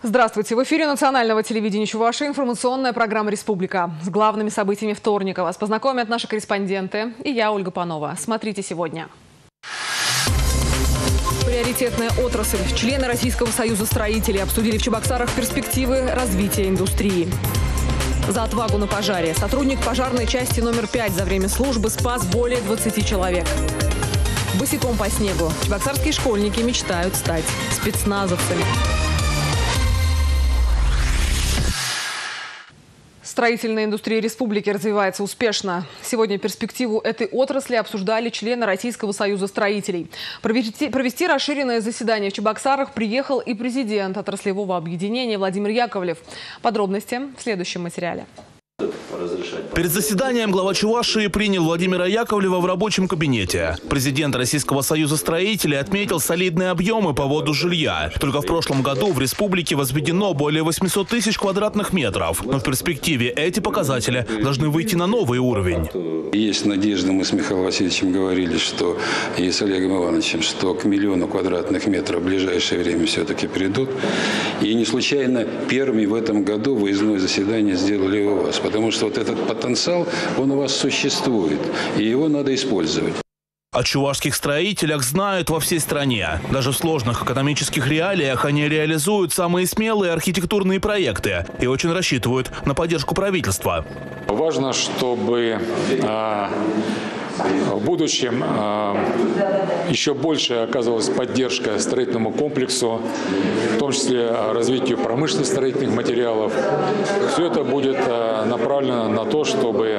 Здравствуйте! В эфире национального телевидения Чувашии информационная программа «Республика». С главными событиями вторника вас познакомят наши корреспонденты и я, Ольга Панова. Смотрите сегодня. Приоритетная отрасль. Члены Российского союза строителей обсудили в Чебоксарах перспективы развития индустрии. За отвагу на пожаре. Сотрудник пожарной части номер 5 за время службы спас более 20 человек. Босиком по снегу. Чебоксарские школьники мечтают стать спецназовцами. Строительная индустрия республики развивается успешно. Сегодня перспективу этой отрасли обсуждали члены Российского союза строителей. Провести расширенное заседание в Чебоксарах приехал и президент отраслевого объединения Владимир Яковлев. Подробности в следующем материале. Перед заседанием глава Чувашии принял Владимира Яковлева в рабочем кабинете. Президент Российского союза строителей отметил солидные объемы по вводу жилья. Только в прошлом году в республике возведено более 800 тысяч квадратных метров. Но в перспективе эти показатели должны выйти на новый уровень. Есть надежда, мы с Михаилом Васильевичем говорили, что и с Олегом Ивановичем, что к 1 миллиону квадратных метров в ближайшее время все-таки придут. И не случайно первыми в этом году выездное заседание сделали у вас. Потому что вот этот потенциал, он у вас существует, и его надо использовать. О чувашских строителях знают во всей стране. Даже в сложных экономических реалиях они реализуют самые смелые архитектурные проекты и очень рассчитывают на поддержку правительства. Важно, чтобы в будущем еще больше оказывалась поддержка строительному комплексу, в том числе развитию промышленных строительных материалов. Все это будет направлено на то, чтобы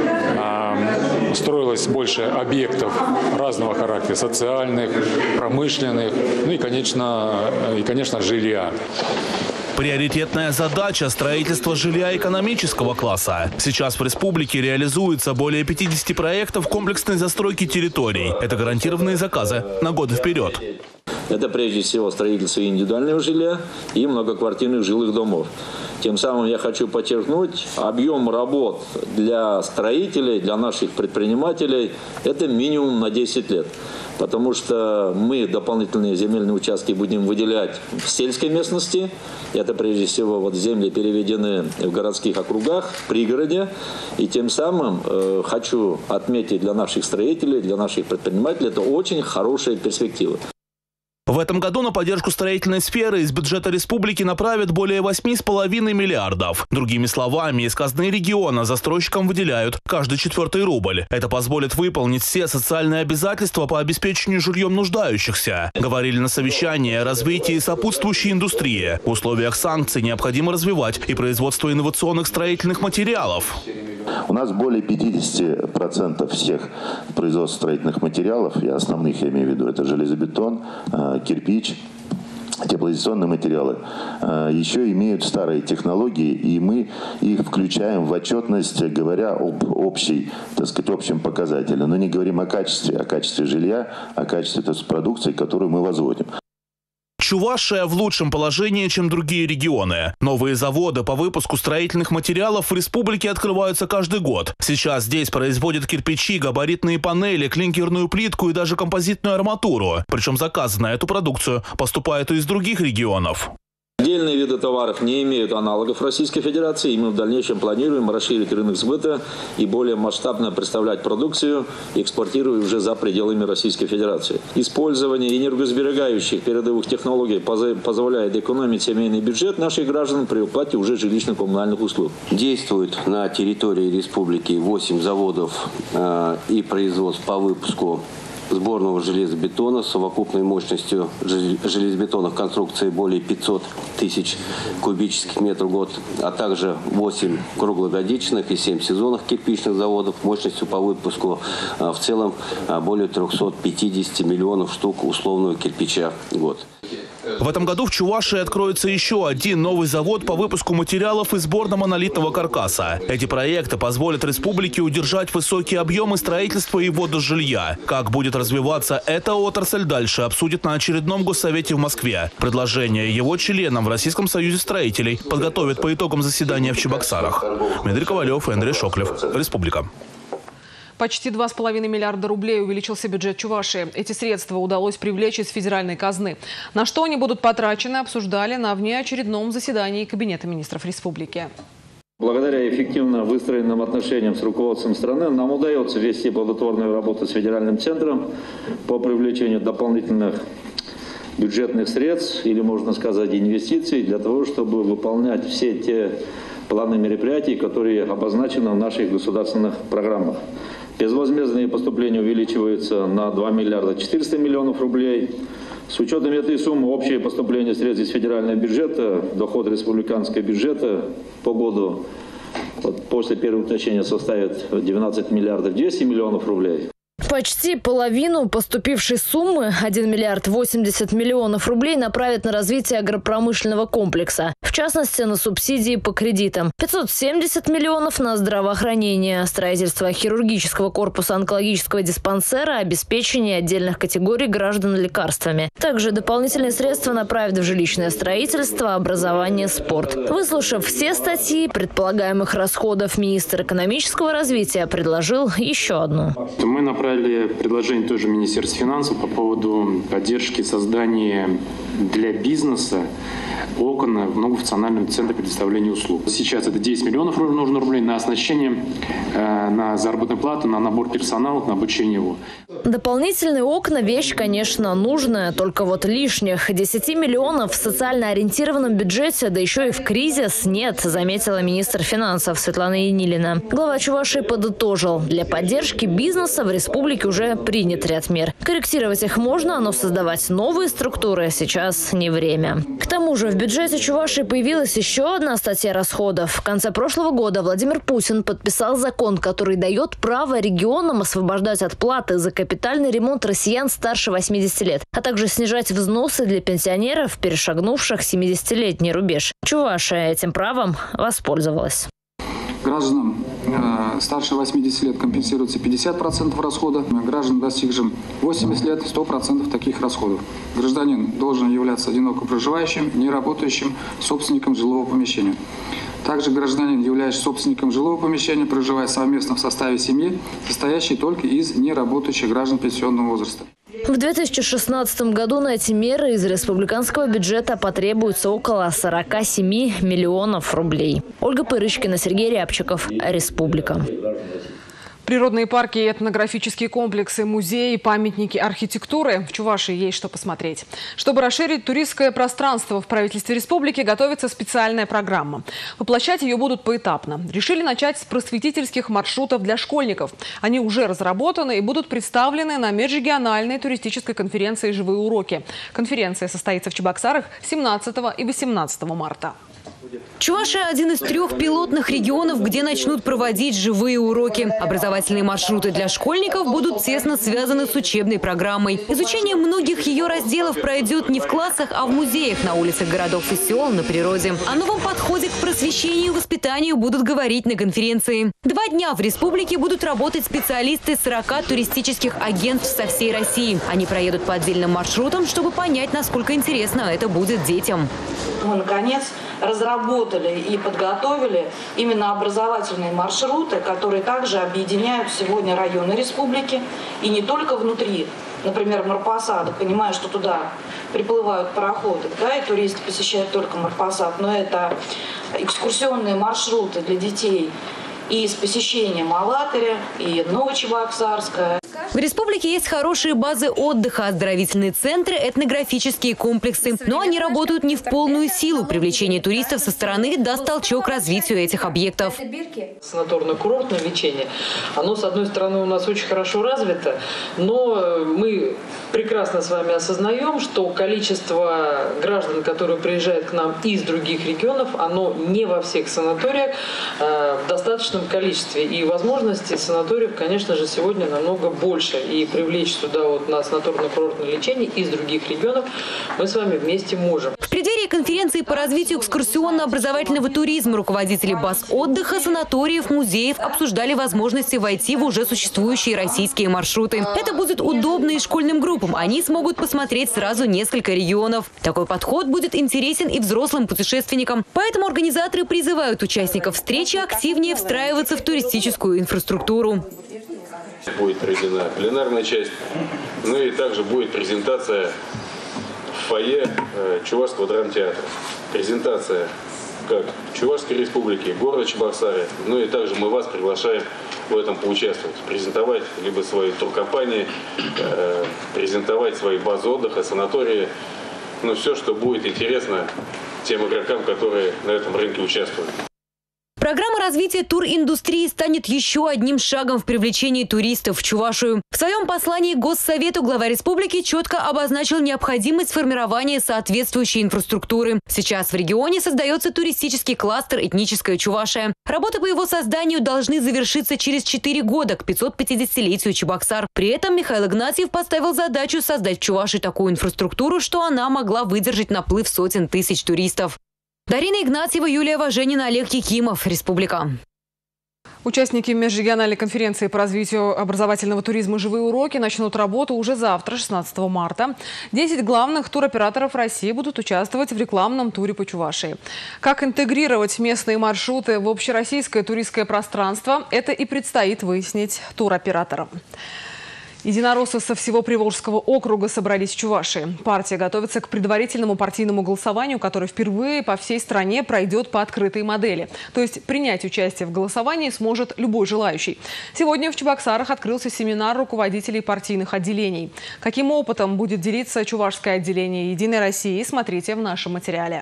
строилось больше объектов разного характера, социальных, промышленных, ну и, конечно, жилья. Приоритетная задача – строительство жилья экономического класса. Сейчас в республике реализуется более 50 проектов комплексной застройки территорий. Это гарантированные заказы на годы вперед. Это прежде всего строительство индивидуального жилья и многоквартирных жилых домов. Тем самым я хочу подчеркнуть, объем работ для строителей, для наших предпринимателей – это минимум на 10 лет. Потому что мы дополнительные земельные участки будем выделять в сельской местности. Это прежде всего вот земли переведены в городских округах, в пригороде. И тем самым хочу отметить для наших строителей, для наших предпринимателей, это очень хорошая перспектива. В этом году на поддержку строительной сферы из бюджета республики направят более 8,5 миллиардов. Другими словами, из казны региона застройщикам выделяют каждый 4-й рубль. Это позволит выполнить все социальные обязательства по обеспечению жильем нуждающихся. Говорили на совещании о развитии сопутствующей индустрии. В условиях санкций необходимо развивать и производство инновационных строительных материалов. У нас более 50% всех производств строительных материалов, и основных я имею в виду, это железобетон, кирпич, теплоизоляционные материалы, еще имеют старые технологии, и мы их включаем в отчетность, говоря об общем показателе. Но не говорим о качестве жилья, о качестве продукции, которую мы возводим. Чувашия в лучшем положении, чем другие регионы. Новые заводы по выпуску строительных материалов в республике открываются каждый год. Сейчас здесь производят кирпичи, габаритные панели, клинкерную плитку и даже композитную арматуру. Причем заказы на эту продукцию поступают и из других регионов. Отдельные виды товаров не имеют аналогов в Российской Федерации, и мы в дальнейшем планируем расширить рынок сбыта и более масштабно представлять продукцию, экспортируя уже за пределами Российской Федерации. Использование энергосберегающих передовых технологий позволяет экономить семейный бюджет наших граждан при уплате уже жилищно-коммунальных услуг. Действует на территории республики 8 заводов и производств по выпуску сборного железобетона с совокупной мощностью железобетонных конструкций более 500 тысяч кубических метров в год, а также 8 круглогодичных и 7 сезонных кирпичных заводов мощностью по выпуску в целом более 350 миллионов штук условного кирпича в год. В этом году в Чувашии откроется еще один новый завод по выпуску материалов из борно-монолитного каркаса. Эти проекты позволят республике удержать высокие объемы строительства и ввода жилья. Как будет развиваться эта отрасль, дальше обсудит на очередном госсовете в Москве. Предложение его членам в Российском союзе строителей подготовят по итогам заседания в Чебоксарах. Дмитрий Ковалев и Андрей Шоклев. Республика. Почти 2,5 миллиарда рублей увеличился бюджет Чувашии. Эти средства удалось привлечь из федеральной казны. На что они будут потрачены, обсуждали на внеочередном заседании Кабинета министров республики. Благодаря эффективно выстроенным отношениям с руководством страны нам удается вести плодотворную работу с федеральным центром по привлечению дополнительных бюджетных средств, или, можно сказать, инвестиций, для того, чтобы выполнять все те планы мероприятий, которые обозначены в наших государственных программах. Безвозмездные поступления увеличиваются на 2 миллиарда 400 миллионов рублей. С учетом этой суммы общее поступление средств из федерального бюджета, доход республиканского бюджета по году после первого уточнения составит 12 миллиардов 200 миллионов рублей. Почти половину поступившей суммы, 1 миллиард 80 миллионов рублей, направят на развитие агропромышленного комплекса. В частности, на субсидии по кредитам. 570 миллионов на здравоохранение, строительство хирургического корпуса онкологического диспансера, обеспечение отдельных категорий граждан лекарствами. Также дополнительные средства направят в жилищное строительство, образование, спорт. Выслушав все статьи предполагаемых расходов, министр экономического развития предложил еще одну. Мы направили предложение тоже Министерства финансов по поводу поддержки создания для бизнеса окон в многофункциональном центре предоставления услуг. Сейчас это 10 миллионов нужно рублей на оснащение, на заработную плату, на набор персонала, на обучение его. Дополнительные окна – вещь, конечно, нужная, только вот лишних 10 миллионов в социально ориентированном бюджете, да еще и в кризис, нет, заметила министр финансов Светлана Янилина. Глава Чувашии подытожил, для поддержки бизнеса в республике уже принят ряд мер. Корректировать их можно, но создавать новые структуры сейчас не время. К тому же в бюджете Чувашии появилась еще одна статья расходов. В конце прошлого года Владимир Путин подписал закон, который дает право регионам освобождать от платы за капитальный ремонт россиян старше 80 лет, а также снижать взносы для пенсионеров, перешагнувших 70-летний рубеж. Чувашия этим правом воспользовалась. Гражданам старше 80 лет компенсируется 50% расхода, гражданам, достигшим 80 лет, 100% таких расходов. Гражданин должен являться одиноко проживающим, не работающим собственником жилого помещения. Также гражданин, являющийся собственником жилого помещения, проживая совместно в составе семьи, состоящей только из неработающих граждан пенсионного возраста. В 2016 году на эти меры из республиканского бюджета потребуется около 47 миллионов рублей. Ольга Пырышкина, Сергей Рябчиков, Республика. Природные парки, этнографические комплексы, музеи, памятники архитектуры. В Чувашии есть что посмотреть. Чтобы расширить туристское пространство, в правительстве республики готовится специальная программа. Воплощать ее будут поэтапно. Решили начать с просветительских маршрутов для школьников. Они уже разработаны и будут представлены на межрегиональной туристической конференции «Живые уроки». Конференция состоится в Чебоксарах 17 и 18 марта. Чувашия – один из 3 пилотных регионов, где начнут проводить живые уроки. Образовательные маршруты для школьников будут тесно связаны с учебной программой. Изучение многих ее разделов пройдет не в классах, а в музеях, на улицах городов и сел, на природе. О новом подходе к просвещению и воспитанию будут говорить на конференции. 2 дня в республике будут работать специалисты 40 туристических агентств со всей России. Они проедут по отдельным маршрутам, чтобы понять, насколько интересно это будет детям. Мы, наконец, разработали и подготовили именно образовательные маршруты, которые также объединяют сегодня районы республики и не только внутри. Например, Марпасад, понимая, что туда приплывают пароходы, да, и туристы посещают только Марпасад, но это экскурсионные маршруты для детей и с посещением Алатыря, и Новочебоксарска. В республике есть хорошие базы отдыха, оздоровительные центры, этнографические комплексы. Но они работают не в полную силу. Привлечение туристов со стороны даст толчок развитию этих объектов. Санаторно-курортное лечение, оно, с одной стороны, у нас очень хорошо развито, но мы прекрасно с вами осознаем, что количество граждан, которые приезжают к нам из других регионов, оно не во всех санаториях в достаточном количестве. И возможности санаториев, конечно же, сегодня намного больше. И привлечь сюда вот на санаторно-курортное лечение из других регионов мы с вами вместе можем. В преддверии конференции по развитию экскурсионно-образовательного туризма руководители баз отдыха, санаториев, музеев обсуждали возможности войти в уже существующие российские маршруты. Это будет удобно и школьным группам. Они смогут посмотреть сразу несколько регионов. Такой подход будет интересен и взрослым путешественникам. Поэтому организаторы призывают участников встречи активнее встраиваться в туристическую инфраструктуру. Будет проведена пленарная часть, ну и также будет презентация в фойе Чувашского драмтеатра. Презентация как Чувашской республики, города Чебоксары, ну и также мы вас приглашаем в этом поучаствовать, презентовать либо свои туркомпании, презентовать свои базы отдыха, санатории, ну все, что будет интересно тем игрокам, которые на этом рынке участвуют. Программа развития туриндустрии станет еще одним шагом в привлечении туристов в Чувашию. В своем послании Госсовету глава республики четко обозначил необходимость формирования соответствующей инфраструктуры. Сейчас в регионе создается туристический кластер «Этническая Чувашия». Работы по его созданию должны завершиться через 4 года к 550-летию Чебоксар. При этом Михаил Игнатьев поставил задачу создать в Чувашии такую инфраструктуру, что она могла выдержать наплыв сотен тысяч туристов. Дарина Игнатьева, Юлия Важенина, Олег Якимов. Республика. Участники межрегиональной конференции по развитию образовательного туризма «Живые уроки» начнут работу уже завтра, 16 марта. 10 главных туроператоров России будут участвовать в рекламном туре по Чувашии. Как интегрировать местные маршруты в общероссийское туристское пространство, это и предстоит выяснить туроператорам. Единороссы со всего Приволжского округа собрались в Чувашии. Партия готовится к предварительному партийному голосованию, которое впервые по всей стране пройдет по открытой модели. То есть принять участие в голосовании сможет любой желающий. Сегодня в Чебоксарах открылся семинар руководителей партийных отделений. Каким опытом будет делиться чувашское отделение «Единой России», смотрите в нашем материале.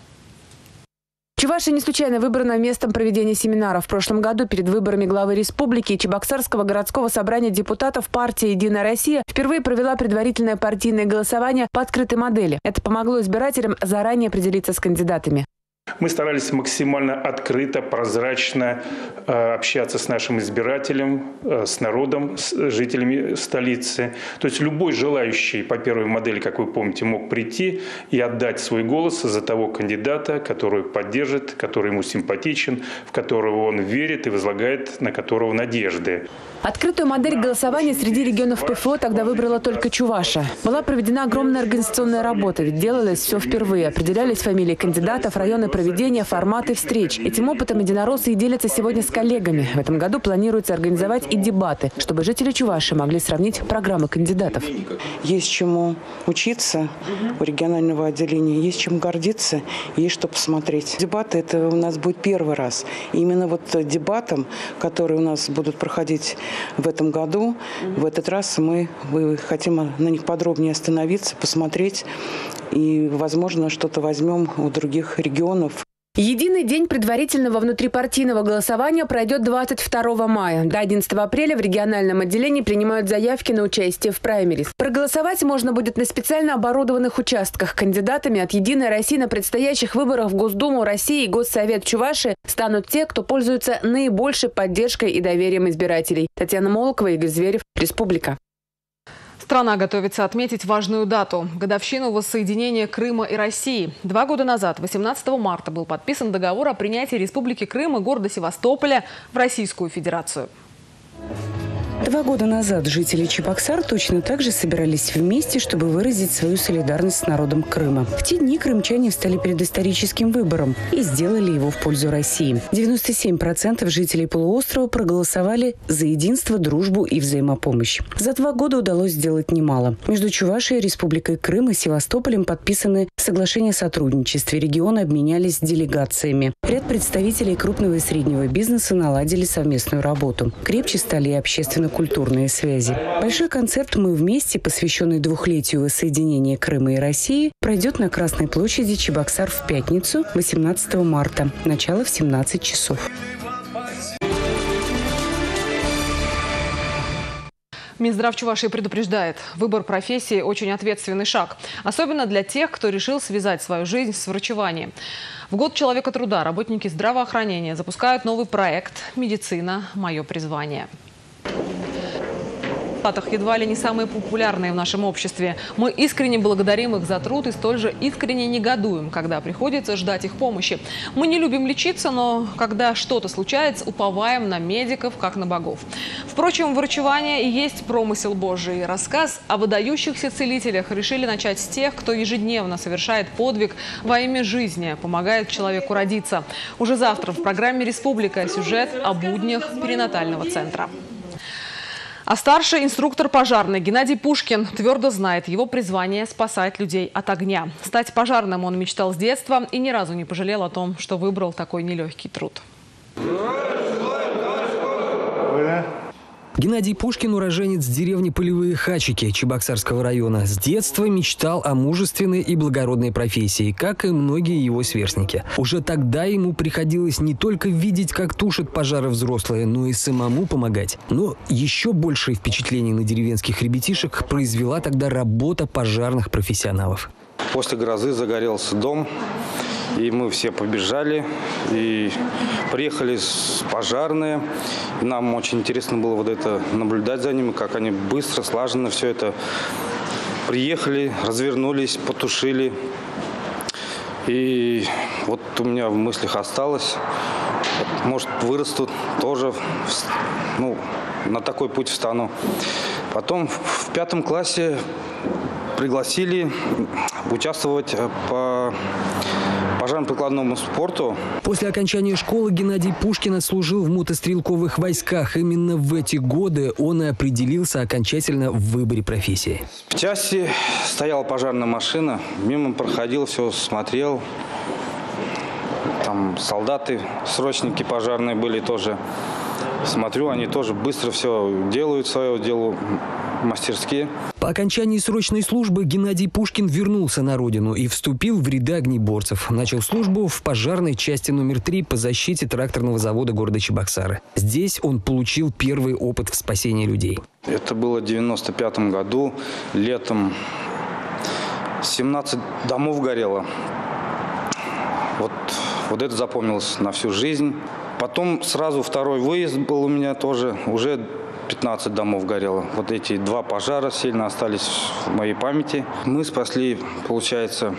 Чувашия не случайно выбрана местом проведения семинара. В прошлом году перед выборами главы республики и Чебоксарского городского собрания депутатов партия «Единая Россия» впервые провела предварительное партийное голосование по открытой модели. Это помогло избирателям заранее определиться с кандидатами. Мы старались максимально открыто, прозрачно общаться с нашим избирателем, с народом, с жителями столицы. То есть любой желающий по первой модели, как вы помните, мог прийти и отдать свой голос за того кандидата, который поддержит, который ему симпатичен, в которого он верит и возлагает на которого надежды. Открытую модель голосования среди регионов ПФО тогда выбрала только Чуваша. Была проведена огромная организационная работа, ведь делалось все впервые. Определялись фамилии кандидатов, районы проведения, форматы встреч. Этим опытом единороссы и делятся сегодня с коллегами. В этом году планируется организовать и дебаты, чтобы жители Чувашии могли сравнить программы кандидатов. Есть чему учиться у регионального отделения, есть чем гордиться, есть что посмотреть. Дебаты – это у нас будет первый раз. И именно вот дебатам, которые у нас будут проходить в этом году, в этот раз мы хотим на них подробнее остановиться, посмотреть и, возможно, что-то возьмем у других регионов. Единый день предварительного внутрипартийного голосования пройдет 22 мая. До 11 апреля в региональном отделении принимают заявки на участие в праймерис. Проголосовать можно будет на специально оборудованных участках. Кандидатами от «Единой России» на предстоящих выборах в Госдуму России и Госсовет Чувашии станут те, кто пользуется наибольшей поддержкой и доверием избирателей. Татьяна Молокова, Игорь Зверев, Республика. Страна готовится отметить важную дату – годовщину воссоединения Крыма и России. 2 года назад, 18 марта, был подписан договор о принятии Республики Крым и города Севастополя в Российскую Федерацию. 2 года назад жители Чебоксар точно так же собирались вместе, чтобы выразить свою солидарность с народом Крыма. В те дни крымчане встали перед историческим выбором и сделали его в пользу России. 97% жителей полуострова проголосовали за единство, дружбу и взаимопомощь. За 2 года удалось сделать немало. Между Чувашией, Республикой Крым и Севастополем подписаны соглашения о сотрудничестве. Регионы обменялись делегациями. Ряд представителей крупного и среднего бизнеса наладили совместную работу. Крепче стали и общественно-культурные связи. Большой концерт «Мы вместе», посвященный 2-летию воссоединения Крыма и России, пройдет на Красной площади Чебоксар в пятницу, 18 марта. Начало в 17 часов. Минздрав Чувашии предупреждает, выбор профессии – очень ответственный шаг. Особенно для тех, кто решил связать свою жизнь с врачеванием. В год человека труда работники здравоохранения запускают новый проект «Медицина. Мое призвание». Едва ли не самые популярные в нашем обществе. Мы искренне благодарим их за труд и столь же искренне негодуем, когда приходится ждать их помощи. Мы не любим лечиться, но когда что-то случается, уповаем на медиков, как на богов. Впрочем, врачевание и есть промысел Божий. Рассказ о выдающихся целителях решили начать с тех, кто ежедневно совершает подвиг во имя жизни, помогает человеку родиться. Уже завтра в программе «Республика» сюжет о буднях перинатального центра. А старший инструктор пожарный Геннадий Пушкин твердо знает, его призвание – спасать людей от огня. Стать пожарным он мечтал с детства и ни разу не пожалел о том, что выбрал такой нелегкий труд. Геннадий Пушкин – уроженец деревни Полевые Хачики Чебоксарского района. С детства мечтал о мужественной и благородной профессии, как и многие его сверстники. Уже тогда ему приходилось не только видеть, как тушат пожары взрослые, но и самому помогать. Но еще большее впечатление на деревенских ребятишек произвела тогда работа пожарных профессионалов. После грозы загорелся дом. И мы все побежали, и приехали пожарные. И нам очень интересно было вот это наблюдать за ними, как они быстро, слаженно все это приехали, развернулись, потушили. И вот у меня в мыслях осталось, может, вырастут тоже, на такой путь встану. Потом в 5 классе пригласили участвовать по пожарно-прикладному спорту. После окончания школы Геннадий Пушкин отслужил в мотострелковых войсках. Именно в эти годы он и определился окончательно в выборе профессии. В части стояла пожарная машина, мимо проходил, все смотрел. Там солдаты, срочники пожарные были тоже. Смотрю, они тоже быстро все делают, свое дело мастерски. По окончании срочной службы Геннадий Пушкин вернулся на родину и вступил в ряды огнеборцев. Начал службу в пожарной части номер 3 по защите тракторного завода города Чебоксары. Здесь он получил первый опыт в спасении людей. Это было в 1995 году, летом. 17 домов горело. Вот это запомнилось на всю жизнь. Потом сразу второй выезд был у меня тоже, уже 15 домов горело. Вот эти 2 пожара сильно остались в моей памяти. Мы спасли, получается,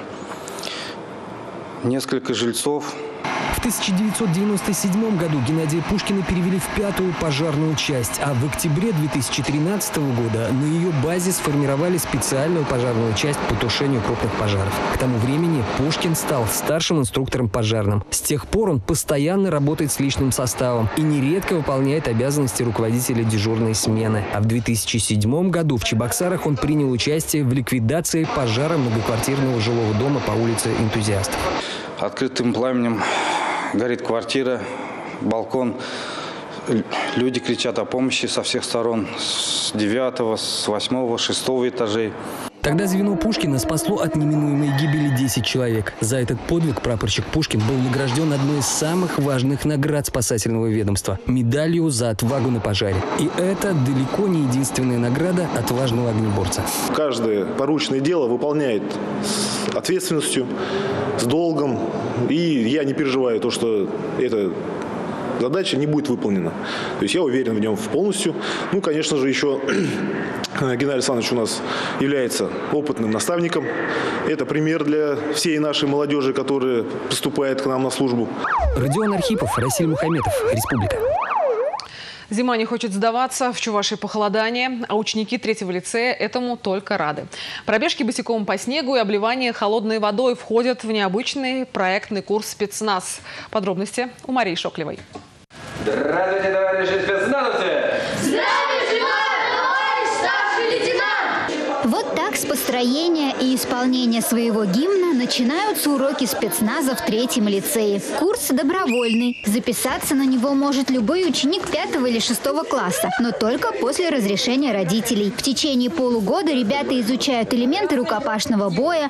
несколько жильцов. В 1997 году Геннадия Пушкина перевели в 5-ю пожарную часть, а в октябре 2013 года на ее базе сформировали специальную пожарную часть по тушению крупных пожаров. К тому времени Пушкин стал старшим инструктором пожарным. С тех пор он постоянно работает с личным составом и нередко выполняет обязанности руководителя дежурной смены. А в 2007 году в Чебоксарах он принял участие в ликвидации пожара многоквартирного жилого дома по улице Энтузиастов. Открытым пламенем горит квартира, балкон. Люди кричат о помощи со всех сторон, с 9-го, с 8-го, 6-го этажей. Тогда звено Пушкина спасло от неминуемой гибели 10 человек. За этот подвиг прапорщик Пушкин был награжден одной из самых важных наград спасательного ведомства – медалью за отвагу на пожаре. И это далеко не единственная награда отважного огнеборца. Каждое порученное дело выполняет с ответственностью, с долгом. И я не переживаю то, что эта задача не будет выполнена. То есть я уверен в нем полностью. Конечно же, еще Геннадий Александрович у нас является опытным наставником. Это пример для всей нашей молодежи, которая поступает к нам на службу. Родион Архипов, Расиль Мухаметов, Республика. Зима не хочет сдаваться, в Чувашии похолодание, а ученики 3-го лицея этому только рады. Пробежки босиком по снегу и обливание холодной водой входят в необычный проектный курс «Спецназ». Подробности у Марии Шоклевой. Здравствуйте, товарищи спецназовцы! Здравствуйте, товарищ старший лейтенант! Вот так с построения и исполнения своего гимна начинаются уроки спецназа в 3-м лицее. Курс добровольный. Записаться на него может любой ученик 5-го или 6-го класса, но только после разрешения родителей. В течение полугода ребята изучают элементы рукопашного боя,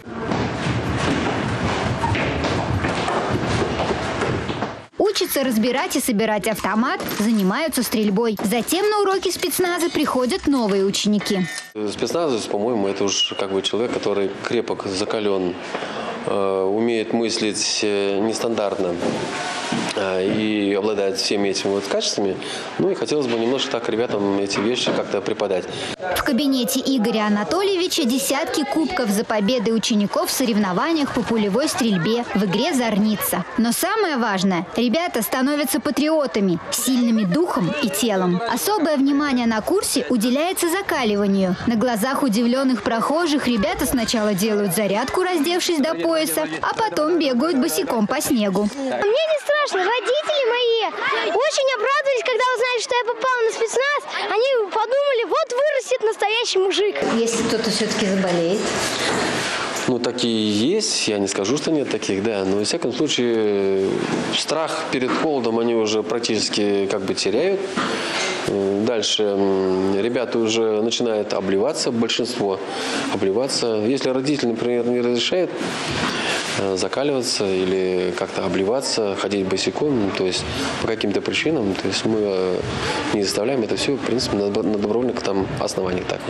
учатся разбирать и собирать автомат, занимаются стрельбой. Затем на уроки спецназа приходят новые ученики. Спецназовец, по-моему, это уж человек, который крепок, закален, умеет мыслить нестандартно и обладает всеми этими качествами. И хотелось бы немножко так ребятам эти вещи как-то преподать. В кабинете Игоря Анатольевича десятки кубков за победы учеников в соревнованиях по пулевой стрельбе в игре «Зорница». Но самое важное – ребята становятся патриотами, сильными духом и телом. Особое внимание на курсе уделяется закаливанию. На глазах удивленных прохожих ребята сначала делают зарядку, раздевшись до пояса, а потом бегают босиком по снегу. Мне не страшно, Родители мои очень обрадовались, когда узнали, что я попала на спецназ. Они подумали, вот вырастет настоящий мужик. Если кто-то все-таки заболеет? Ну, такие есть, я не скажу, что нет таких, да, но, во всяком случае, страх перед холодом они уже практически как бы теряют. Дальше ребята уже начинают обливаться, большинство обливаться. Если родители, например, не разрешают закаливаться или как-то обливаться, ходить босиком, то есть по каким-то причинам, то есть мы не заставляем, это все, в принципе, на добровольных там основаниях так.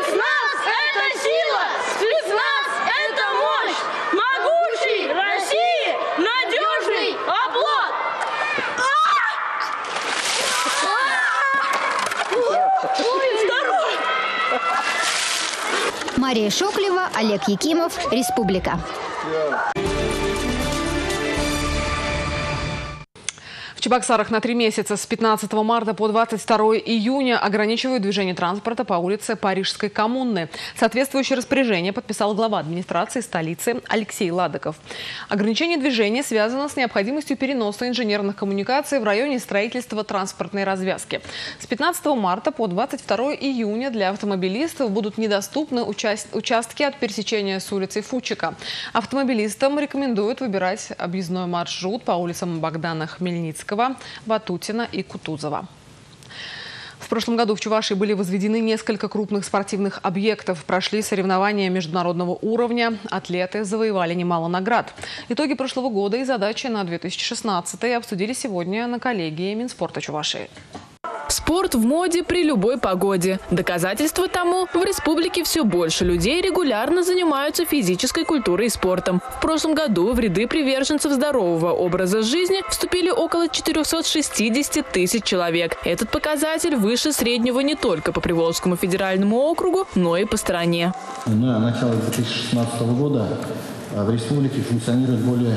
Мария Шоклева, Олег Якимов, Республика. В Чебоксарах на 3 месяца с 15 марта по 22 июня ограничивают движение транспорта по улице Парижской коммуны. Соответствующее распоряжение подписал глава администрации столицы Алексей Ладыков. Ограничение движения связано с необходимостью переноса инженерных коммуникаций в районе строительства транспортной развязки. С 15 марта по 22 июня для автомобилистов будут недоступны участки от пересечения с улицей Фучика. Автомобилистам рекомендуют выбирать объездной маршрут по улицам Богдана Хмельницкого, Ватутина и Кутузова. В прошлом году в Чувашии были возведены несколько крупных спортивных объектов. Прошли соревнования международного уровня. Атлеты завоевали немало наград. Итоги прошлого года и задачи на 2016 обсудили сегодня на коллегии Минспорта Чувашии. Спорт в моде при любой погоде. Доказательство тому – в республике все больше людей регулярно занимаются физической культурой и спортом. В прошлом году в ряды приверженцев здорового образа жизни вступили около 460 тысяч человек. Этот показатель выше среднего не только по Приволжскому федеральному округу, но и по стране. На начало 2016 года в республике функционирует более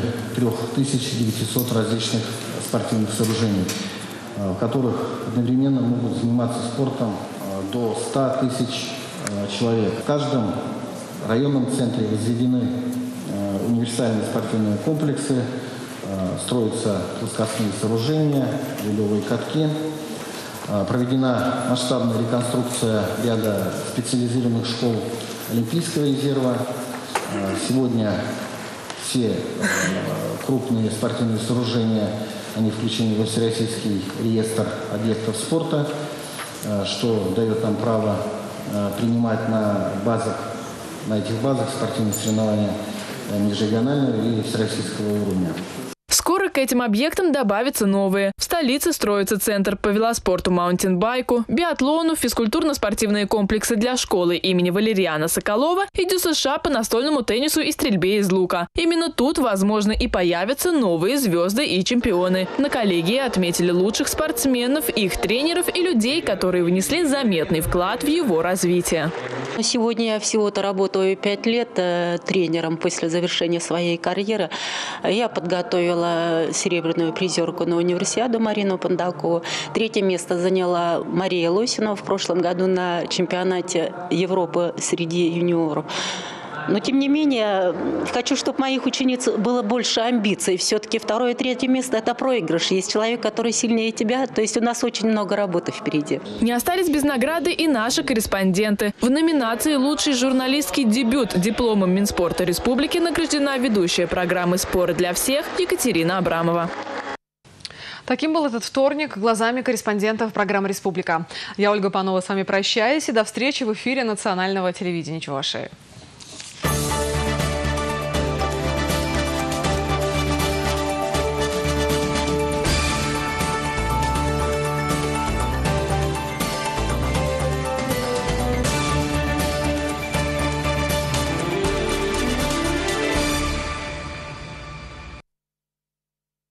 3900 различных спортивных сооружений, в которых одновременно могут заниматься спортом до 100 тысяч человек. В каждом районном центре возведены универсальные спортивные комплексы, строятся плоскостные сооружения, ледовые катки. Проведена масштабная реконструкция ряда специализированных школ Олимпийского резерва. Сегодня все крупные спортивные сооружения они включены во Всероссийский реестр объектов спорта, что дает нам право принимать на этих базах спортивные соревнования межрегионального и всероссийского уровня. Скоро к этим объектам добавятся новые. В столице строится центр по велоспорту, маунтинбайку, биатлону, физкультурно-спортивные комплексы для школы имени Валериана Соколова и ДЮСШ по настольному теннису и стрельбе из лука. Именно тут, возможно, и появятся новые звезды и чемпионы. На коллегии отметили лучших спортсменов, их тренеров и людей, которые внесли заметный вклад в его развитие. Сегодня я всего-то работаю 5 лет тренером после завершения своей карьеры. Я подготовила серебряную призерку на универсиаду Марину Пандакову. 3-е место заняла Мария Лосинова в прошлом году на чемпионате Европы среди юниоров. Но, тем не менее, хочу, чтобы моих учениц было больше амбиций. Все-таки 2-е и 3-е место – это проигрыш. Есть человек, который сильнее тебя. То есть у нас очень много работы впереди. Не остались без награды и наши корреспонденты. В номинации «Лучший журналистский дебют» дипломом Минспорта Республики награждена ведущая программы «Споры для всех» Екатерина Абрамова. Таким был этот вторник глазами корреспондентов программы «Республика». Я, Ольга Панова, с вами прощаюсь и до встречи в эфире национального телевидения Чувашии.